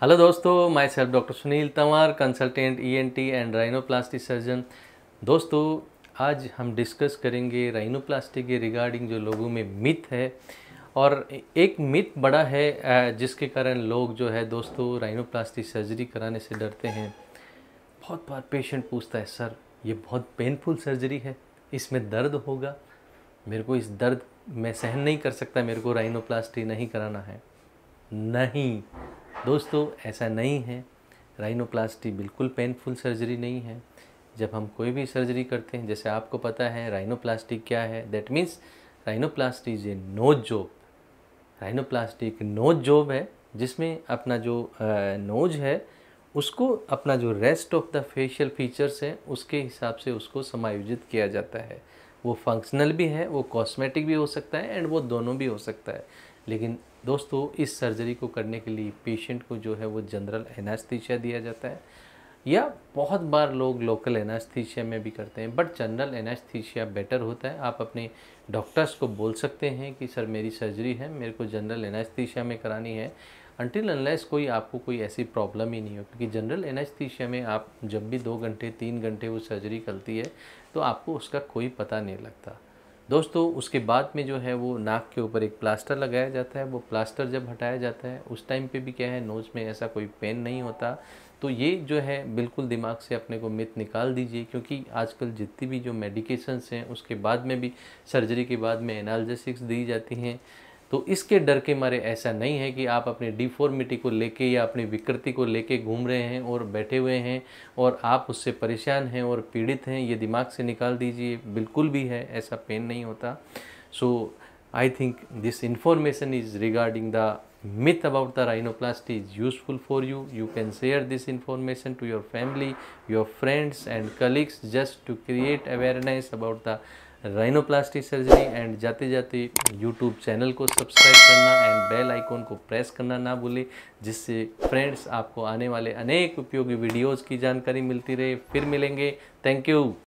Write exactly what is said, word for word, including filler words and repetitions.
Hello दोस्तों, myself doctor Sunil Tanwar, consultant ENT and rhinoplasty surgeon. दोस्तों, आज हम डिस्कस करेंगे राइनोप्लास्टी के रिगार्डिंग जो लोगों में मिथ है। और एक मिथ बड़ा है जिसके कारण लोग जो है दोस्तों राइनोप्लास्टी सर्जरी कराने से डरते हैं। बहुत बार पेशेंट पूछता है, सर ये बहुत पेनफुल सर्जरी है, इसमें दर्द होगा, मेरे को इस दर्द मैं सहन नहीं कर सकता, मेरे को राइनोप्लास्टी नहीं कराना है। नहीं दोस्तों, ऐसा नहीं है। राइनोप्लास्टी बिल्कुल पेनफुल सर्जरी नहीं है। जब हम कोई भी सर्जरी करते हैं, जैसे आपको पता है राइनोप्लास्टी क्या है, that means rhinoplasty is a nose job. Rhinoplasty एक नोज जॉब है जिसमें अपना जो नोज है उसको अपना जो rest of the facial features है उसके हिसाब से उसको समायोजित किया जाता है। वो फंक्शनल भी है, वो कॉस्मेटिक भी हो सकता है एंड वो दोनों भी हो सकता है। लेकिन दोस्तों, इस सर्जरी को करने के लिए पेशेंट को जो है वो जनरल एनेस्थीसिया दिया जाता है, या बहुत बार लोग लोकल एनेस्थीसिया में भी करते हैं, बट जनरल एनेस्थीसिया बेटर होता है। आप अपने डॉक्टर्स को बोल सकते हैं कि सर मेरी सर्जरी है, मेरे को जनरल एनेस्थीसिया में करानी है, अनटिल अनलेस कोई आपको कोई ऐसी प्रॉब्लम ही नहीं हो। क्योंकि जनरल एनेस्थीसिया में आप जब भी दो घंटे तीन घंटे वो सर्जरी करती है तो आपको उसका कोई पता नहीं लगता। दोस्तों, उसके बाद में जो है वो नाक के ऊपर एक प्लास्टर लगाया जाता है। वो प्लास्टर जब हटाया जाता है उस टाइम पे भी क्या है, नोज़ में ऐसा कोई पेन नहीं होता। तो ये जो है बिल्कुल दिमाग से अपने को मिथ निकाल दीजिए, क्योंकि आजकल जितनी भी जो मेडिकेशंस हैं उसके बाद में भी सर्जरी के बाद में एनाल्जेसिक्स दी जाती हैं। तो इसके डर के मारे ऐसा नहीं है कि आप अपनी डिफॉर्मिटी को लेके या अपनी विकृति को लेके घूम रहे हैं और बैठे हुए हैं और आप उससे परेशान हैं और पीड़ित हैं, ये दिमाग से निकाल दीजिए। बिल्कुल भी है, ऐसा पेन नहीं होता। So I think this information is regarding the myth about the rhinoplasty is useful for you. You can share this information to your family, your friends and colleagues just to create awareness about the rhinoplasty surgery. And जाते जाते YouTube channel को subscribe करना and bell icon को press करना ना भूलें, जिससे friends आपको आने वाले अनेक उपयोगी वीडियोस की जानकारी मिलती रहे। फिर मिलेंगे। Thank you.